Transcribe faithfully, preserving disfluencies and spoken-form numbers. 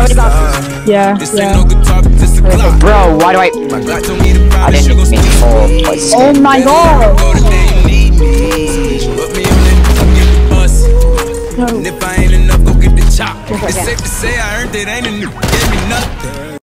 already got Yeah, This yeah. ain't no guitar, this a Glock. Bro, why do I? My Glock told me to I promise you didn't gon' mean speak. full voice. Oh my god! Go the day you need me. Put me on it, I'll get the bus. No. And if I ain't enough, go get the chop. Just like It's that. safe to say I earned it, ain't a new, gave me nothing.